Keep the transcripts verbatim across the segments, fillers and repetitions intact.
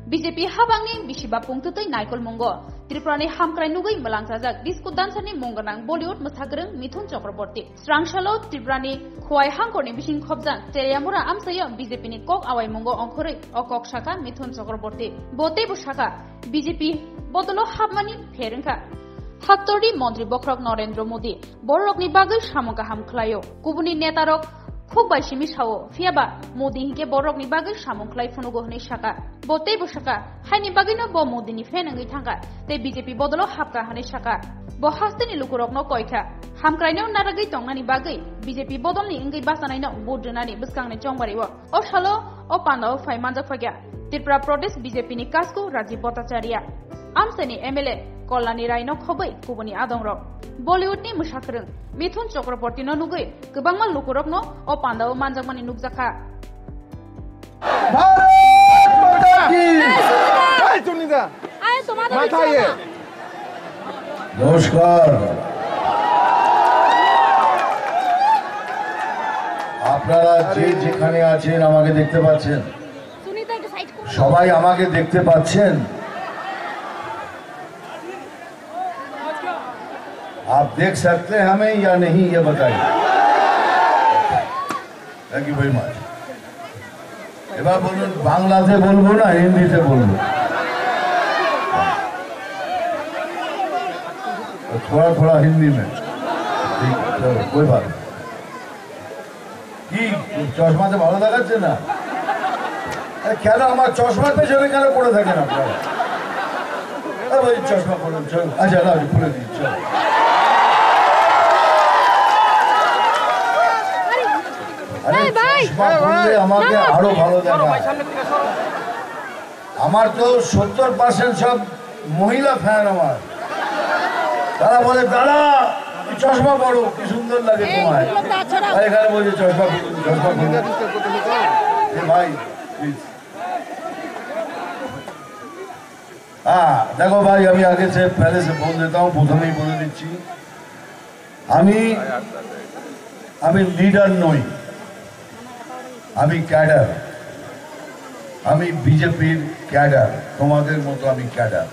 BJP হাবাংনি বিশিবা পুংতুতৈ নাইকল মঙ্গ ত্রিপুরানি হামক্রাই নুগৈ মলাংসাজাক ডিসকো ডান্সারনি মঙ্গনাং বলিউড মোসাগ্রং মিথুন চক্রবর্তী স্রাংশালো ত্রিপুরানি খোয়াই হাংকরনি বিসিং খবজাং তেরিয়ামুরা আমসাইয় বিজেপিনি কক আওয়াই মঙ্গ অংখরৈ অকক শাখা মিথুন চক্রবর্তী বতেবো শাখা বিজেপি বদলো হাবমানি ফেরেংখা হাত্তরদি মন্ত্রী বক্রক নরেন্দ্র মোদী বড়রকনি বাগৈ সামগাহাম খ্লাयो কুবুনি নেতারক খুব বাইসিমি সাও ফিয়াবা মোদী হিকে বড়রকনি বাগৈ সামংখ্লাই ফুনুগো হनै শাখা বতেবো শাখা হাইনি বাগৈনো ব মোদীনি ফেনङै थांगा ते बीजेपी बदलो हाबका हनै शाखा ब हास्तिनि लुकुरकनो कयखा हामक्राइनो नारागै तंनानि बागै बीजेपी बदलनि इंगै बासानायनो बुद्रनानि बिस्कांनि चंबारिवो ओ शालो ओ पानाव फाइमानजा फग्या त्रिपुरा प्रदेश बीजेपी नि कासको राजीव भट्टाचार्य आमसेनि एमएलए कल्याणी रायनो खबै कुबुनि आदंरक बलिउडनि मोसाख्रों मिथुन चक्रबर्तीनो नुगै गोबांमा लुकुरकनो ओ पानाव मानजाकमानि नुगजाखा भारत माता की जय सुनीता নমস্কার আপনারা যে যেখানে আছেন আমাকে দেখতে পাচ্ছেন সবাই আমাকে দেখতে পাচ্ছেন आप देख सकते हैं हमें या नहीं ये बताइए थैंक यू वेरी मच এবার বলুন বাংলাতে বলবো না হিন্দিতে বলবো थोड़ा थोड़ा हिंदी में ठीक चलो कोई बात কি চশমাতে ভালো দেখাচ্ছে না কেন আমার চশমার পেছনে কেন পড়ে থাকেন আপনারা ওই চশমা পড়ুন চল আচ্ছা না খুলে দিই চল আমাকে আরো ভালো দেখায় আমার তো সত্তর পার্সেন্ট সব মহিলা ফ্যান আমার তারা বলে দাদা চশমা পড়ো কি সুন্দর লাগে তোমায় এখানে বলছে চশমা চশমা ভাই হ্যাঁ দেখো ভাই আমি আগে সে पहले से बोल देता हूँ প্রথমেই বলে দিচ্ছি আমি আমি লিডার নই আমি ক্যাডার আমি বিজেপির ক্যাডার তোমাদের মতো আমি ক্যাডার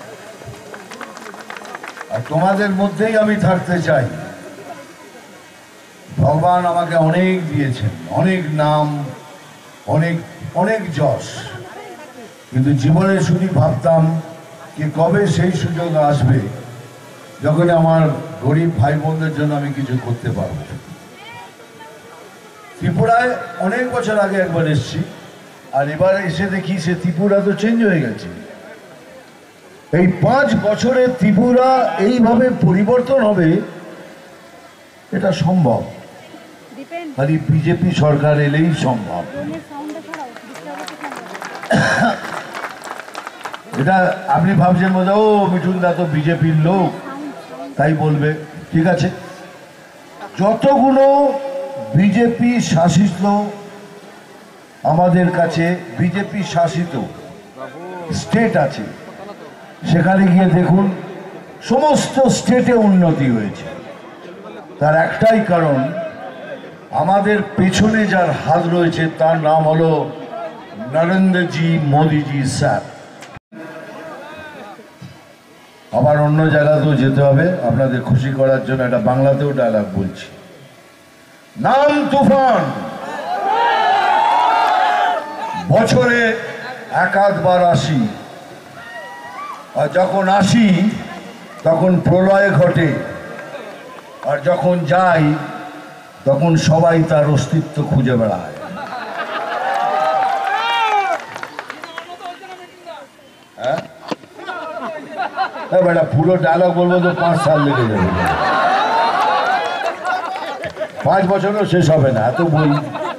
আর তোমাদের মধ্যেই আমি থাকতে চাই ভগবান আমাকে অনেক দিয়েছেন অনেক নাম অনেক অনেক যশ কিন্তু জীবনে শুধু ভাবতাম যে কবে সেই সুযোগ আসবে যখন আমার গরিব ভাই বোনদের জন্য আমি কিছু করতে পারবো ত্রিপুরায় অনেক বছর আগে একবার এসেছি আর এবার এসে দেখি সে ত্রিপুরা তো চেঞ্জ হয়ে গেছে এই পাঁচ বছরে ত্রিপুরা এইভাবে পরিবর্তন হবে এটা সম্ভব খালি বিজেপি সরকার এলেই সম্ভব এটা আপনি ভাবছেন বোঝা ও মিঠুন দা তো বিজেপির লোক তাই বলবে ঠিক আছে যতগুলো বিজেপি শাসিত আমাদের কাছে বিজেপি শাসিত স্টেট আছে সেখানে গিয়ে দেখুন সমস্ত স্টেটে উন্নতি হয়েছে তার একটাই কারণ আমাদের পেছনে যার হাত রয়েছে তার নাম হলো নরেন্দ্রজি মোদিজি স্যার আবার অন্য জায়গাতেও যেতে হবে আপনাদের খুশি করার জন্য একটা বাংলাতেও ডায়লগ বলছি নাম তুফান বছরে একাধবার আসি আর যখন আসি তখন প্রলয় ঘটে আর যখন যাই তখন সবাই তার অস্তিত্ব খুঁজে বেড়ায় হ্যাঁ বেটা পুরো ডায়লগ বলবো তো পাঁচ সাল লেগে যাবে পাঁচ বছরও শেষ হবে না এত বই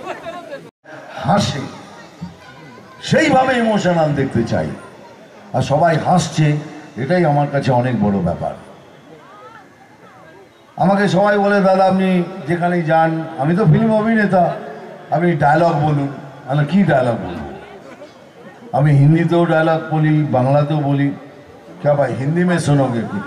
হাসে সেইভাবে ইমোশনাল দেখতে চাই আর সবাই হাসছে এটাই আমার কাছে অনেক বড় ব্যাপার আমাকে সবাই বলে দাদা আপনি যেখানেই যান আমি তো ফিল্ম অভিনেতা আপনি ডায়লগ বলুন আমি কি ডায়লগ বলুন আমি হিন্দিতেও ডায়লগ বলি বাংলাতেও বলি क्या भाई हिंदी में सुनोगे कुछ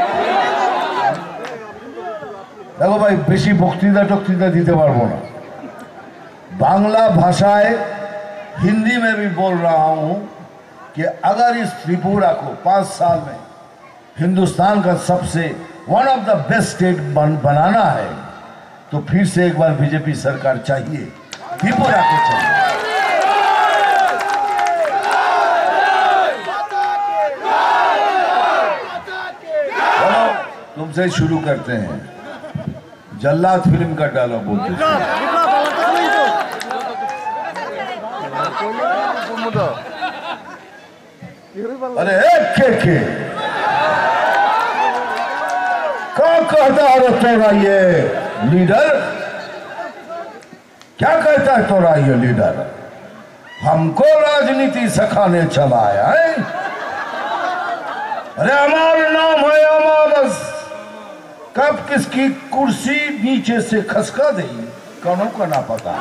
देखो भाई बेशी बक्तृता टक्तृता दीते पारबो ना बांग्ला भाषाएं हिंदी में भी बोल रहा हूँ कि अगर इस त्रिपुरा को पांच साल में हिंदुस्तान का सबसे one of the best state बन, बनाना है तो फिर से एक बार बीजेपी सरकार चाहिए, त्रिपुरा को चाहिए। चलो तुमसे शुरू करते हैं। जल्लाद फिल्म का डायलॉग बोलते हैं। अरे एक के के क्या कहता है तोरा ये लीडर, क्या कहता है तोरा ये लीडर? हमको राजनीति सिखाने चला आया है? अरे हमारा नाम है अमावस, कब किसकी कुर्सी नीचे से खसका दी कौनों का ना पता।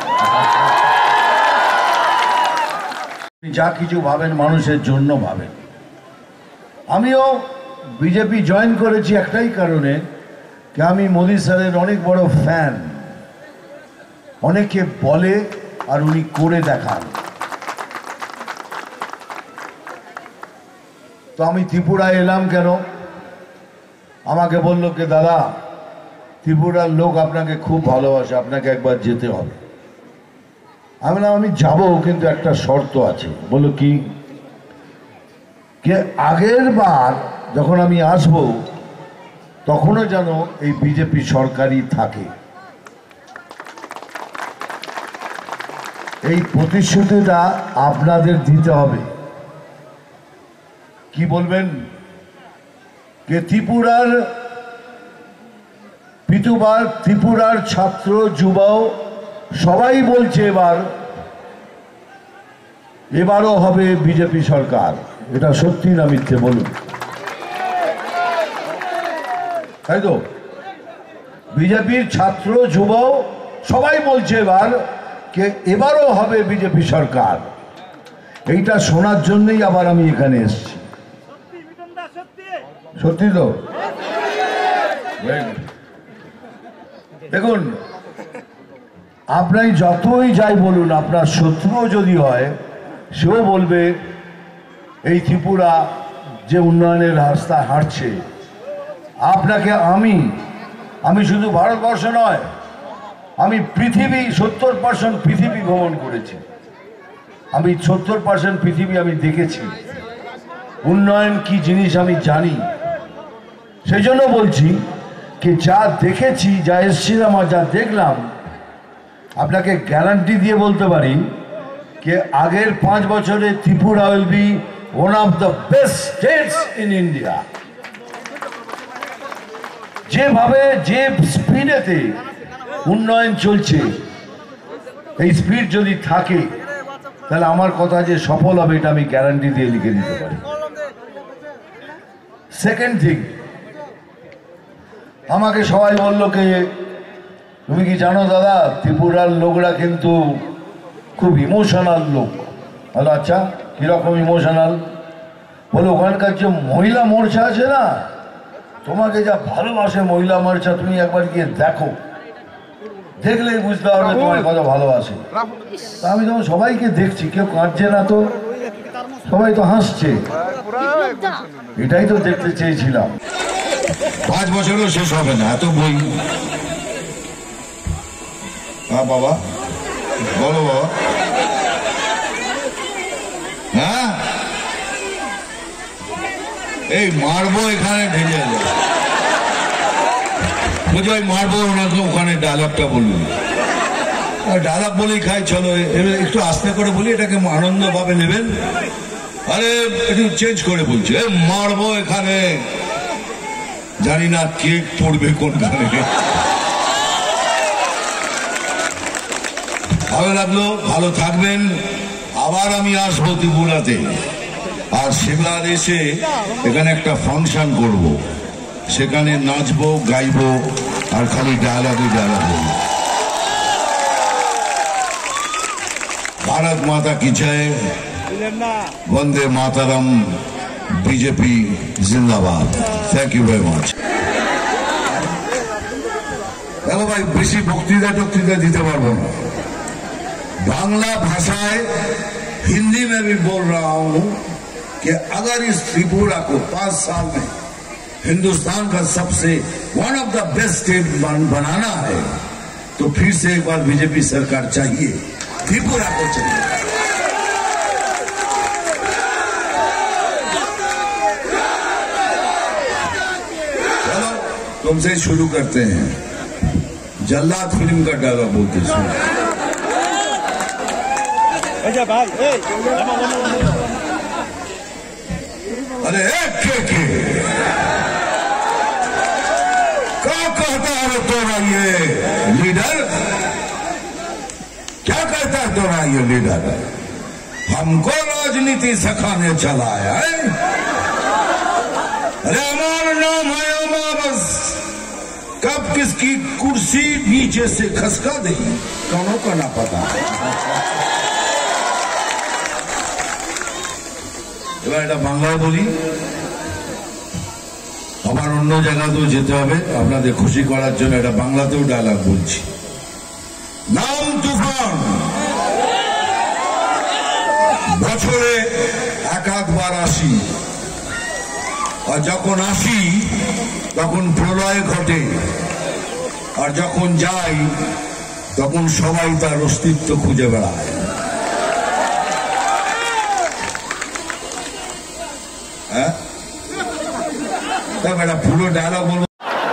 যা কিছু ভাবেন মানুষের জন্য ভাবেন। আমিও বিজেপি জয়েন করেছি একটাই কারণে যে আমি মোদি স্যারের অনেক বড় ফ্যান। অনেকে বলে আর উনি করে দেখান। তো আমি ত্রিপুরায় এলাম কেন? আমাকে বলল যে দাদা ত্রিপুরার লোক আপনাকে খুব ভালোবাসে, আপনাকে একবার যেতে হবে। আমি বললাম আমি যাবো, কিন্তু একটা শর্ত আছে। বললো কি? যে আগের বার যখন আমি আসব তখনও যেন এই বিজেপি সরকারই থাকে, এই প্রতিশ্রুতিটা আপনাদের দিতে হবে। কি বলবেন? যে ত্রিপুরার পিতুবার ত্রিপুরার ছাত্র যুবা সবাই বলছে এবার এবারও হবে বিজেপি সরকার। এটা সত্যি না মিথ্যে বলুন? তাই তো? বিজেপির ছাত্র যুবা সবাই বলছে এবার যে এবারও হবে বিজেপি সরকার। এইটা শোনার জন্যই আবার আমি এখানে এসেছি। সত্যি তো? দেখুন, আপনার যতই যাই বলুন, আপনার শত্রুও যদি হয় সেও বলবে এই ত্রিপুরা যে উন্নয়নের রাস্তায় হাঁটছে, আপনাকে আমি আমি শুধু ভারতবর্ষ নয়, আমি পৃথিবী সত্তর পার্সেন্ট পৃথিবী ভ্রমণ করেছি। আমি সত্তর পার্সেন্ট পৃথিবী আমি দেখেছি, উন্নয়ন কি জিনিস আমি জানি। সেই জন্য বলছি যে যা দেখেছি, যা এসেছিলাম আর যা দেখলাম, আপনাকে গ্যারান্টি দিয়ে বলতে পারি যে আগের পাঁচ বছরে Tripura will be one of the best states in India. যেভাবে যে স্পিডেতে উন্নয়ন চলছে, এই স্পিড যদি থাকে তাহলে আমার কথা যে সফল হবে এটা আমি গ্যারান্টি দিয়ে লিখে দিতে পারি। সেকেন্ড থিং, আমাকে সবাই বললো যে তুমি কি জানো দাদা ত্রিপুরার লোকরা কিন্তু খুব ইমোশনাল লোক। বলো আচ্ছা কিরকম ইমোশনাল? বলো ওখানকার যে মহিলা মোর্চা আছে না, তোমাকে যা ভালোবাসে মহিলা মোর্চা, তুমি একবার গিয়ে দেখো, দেখলেই বুঝতে পারবে তোমার কত ভালোবাসে। তা আমি তখন সবাইকে দেখছি, কেউ কাঁদছে না তো, সবাই তো হাসছে। এটাই তো দেখতে চেয়েছিলাম। পাঁচ বছরও শেষ হবে না এত বই। হ্যাঁ বাবা, বলো বাবা। হ্যাঁ এই মারবো এখানে ঢেলে যাবে, বুঝো মারবো ওনাকে ওখানে ডায়লগটা বলুন। ডায়লগ বলেই খাই, চলো একটু আস্তে করে বলি, এটাকে আনন্দ ভাবে নেবেন। আরে একটু চেঞ্জ করে বলছি, মারবো এখানে, জানি না কেক পড়বে কোনখানে। ভালো লাগলো, ভালো থাকবেন। আবার আমি আসবো ত্রিপুরাতে, আর সিমলার এসে এখানে একটা ফাংশন করব, সেখানে নাচবো গাইবো আর খালি ডায়লগে ডায়লগ বলবো। ভারত মাতা কি জয়, বন্দে মাতারাম, বিজেপি জিন্দাবাদ। Thank you very much. দেখো ভাই, বেশি বক্তৃতা টক্তৃতা দিতে পারবো না। बांग्ला भाषाएं हिंदी में भी बोल रहा हूं, कि अगर इस त्रिपुरा को पांच साल में हिंदुस्तान का सबसे one of the best state बनाना है तो फिर से एक बार बीजेपी सरकार चाहिए, त्रिपुरा को चाहिए। चलो तुमसे शुरू करते हैं। जल्लाद फिल्म का डायलॉग बोलते सुनो। अरे एक के के क्या कहता है तोरा ये लीडर, क्या कहता है तोरा ये लीडर? हमको राजनीति सिखाने चला है। अरे हमारा नाम है बस, कब किसकी कुर्सी नीचे से खसका देगी दोनों का ना पता। এবার এটা বাংলায় বলি, আমার অন্য জায়গাতেও যেতে হবে আপনাদের খুশি করার জন্য, এটা বাংলাতেও ডায়লগ বলছি। নাম তুফান, বছরে এক আধবার আসি, আর যখন আসি তখন প্রলয় ঘটে, আর যখন যাই তখন সবাই তার অস্তিত্ব খুঁজে বেড়ায়। হ্যাঁ, একটা পুরো ডায়লগ বলবো,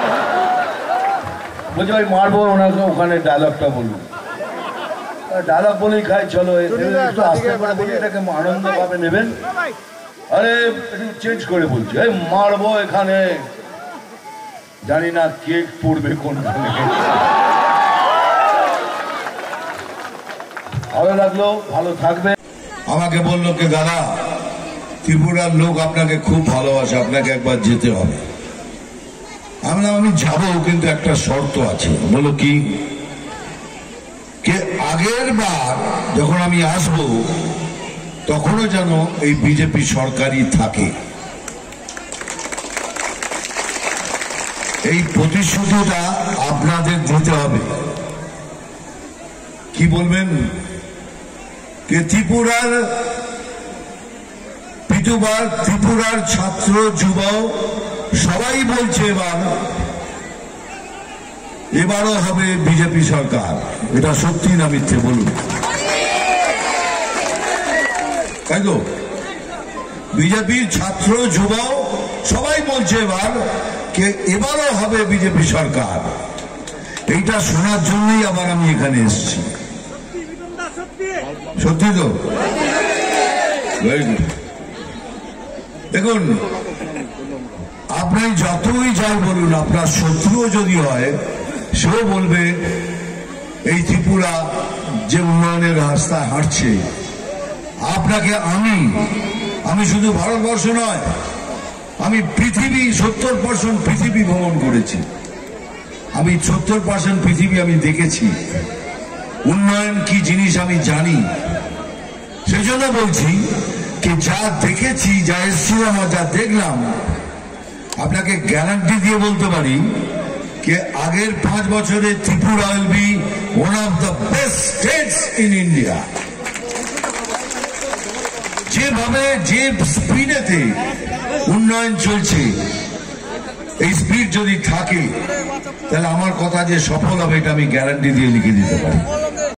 বলছি ভাই মারবো ওনাকে, ওখানে ডায়লগটা বলবো। ডায়লগ বলেই খাই, চলো একটু আস্তে করে বলি, এটাকে আনন্দ ভাবে নেবেন। আরে একটু চেঞ্জ করে বলছি, এই মারবো এখানে, জানি না কেক পড়বে কোনখানে। ভালো লাগলো, ভালো থাকবে। আমাকে বললো কি দাদা ত্রিপুরার লোক আপনাকে খুব ভালোবাসে, আপনাকে একবার যেতে হবে। আমি আমি যাবো, কিন্তু একটা শর্ত আছে। বলো কি? আগের বার যখন আমি আসবো তখনও যেন এই বিজেপি সরকারই থাকে, এই প্রতিশ্রুতিটা আপনাদের দিতে হবে। কি বলবেন? কে ত্রিপুরার পিতুবার, ত্রিপুরার ছাত্র যুবক সবাই বলছে এবার এবারও হবে বিজেপি সরকার। এটা সত্যি না মিথ্যে বলুন? তাই তো? বিজেপির ছাত্র যুবক সবাই বলছে এবার কে এবারও হবে বিজেপি সরকার। এইটা শোনার জন্যই আবার আমি এখানে এসেছি। সত্যি তো? দেখুন, আপনি যতই যাই বলুন, আপনার শত্রুও যদি হয় সেও বলবে এই ত্রিপুরা যে উন্নয়নের রাস্তায় হাঁটছে, আপনাকে আমি আমি শুধু ভারতবর্ষ নয়, আমি পৃথিবী সত্তর পার্সেন্ট পৃথিবী ভ্রমণ করেছি, আমি সত্তর পার্সেন্ট পৃথিবী আমি দেখেছি, উন্নয়ন কি জিনিস আমি জানি। সেই জন্য বলছি কি যা দেখেছি, যা এসেছিলাম, যা দেখলাম, আপনাকে গ্যারান্টি দিয়ে বলতে পারি कि আগের পাঁচ বছরে Tripura will be one of the best states in India। যেভাবে যে স্পিডেতে উন্নয়ন চলছে, এই স্পিড যদি থাকে তাহলে আমার কথা যে সফল হবে এটা আমি গ্যারান্টি দিয়ে লিখে দিতে পারি।